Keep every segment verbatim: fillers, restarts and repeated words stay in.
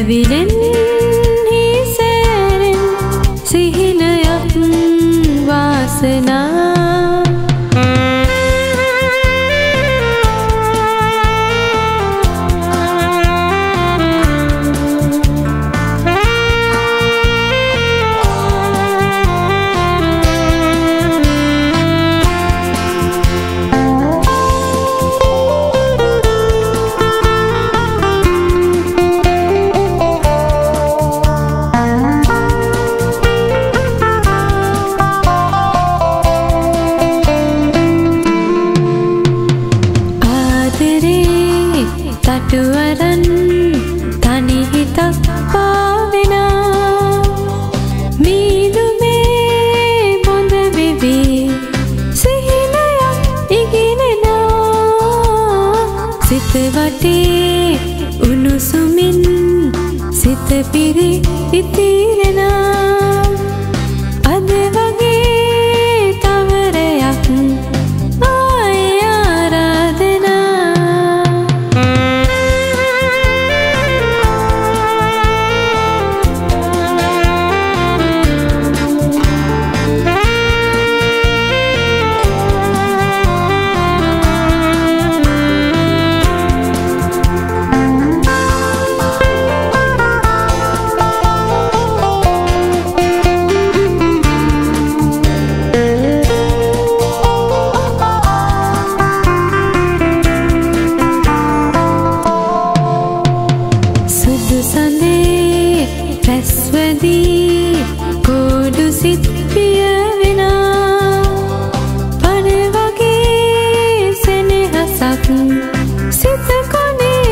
විලෙන් හිසැරෙන් සිහිනයක් වාසනා තටුවරන් තනි හිතක් පාවෙනා මීදුමේ බොඳ වෙවි සිහිනයක් ඉගෙනෙනා සිත වටේ උණුසුමින් සිත පිරි ඉතිරෙනා අද වගේ තවරයක් රැස්වදී කෝඩු සිත් පියවෙනා පණ වගේ සෙනෙහසක් සිත කොනේ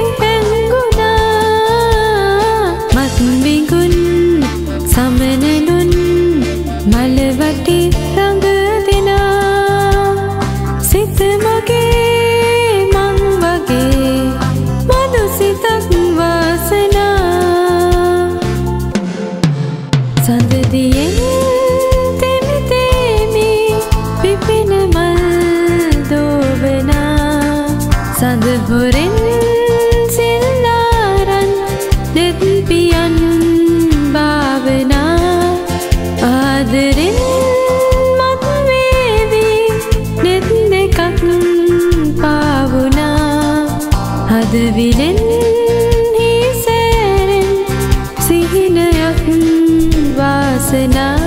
හැංගුණා මත් විගුන් සමනලුන් මල වටි රඟ දෙනා සිත මගේ මං වගේ මදු සිතක් වාසනා සඳදියෙන් තෙමි තෙමි පිපෙන මල් දෝවනා සඳ හොරෙන් සිල්ලාරන් දෙත් පියන් භාවනා ආදරෙන් මත් වේවි නෙත් දෙකක් පාවුනා හද විලෙන් හිසැරෙන් සිහිනයක් වාසනා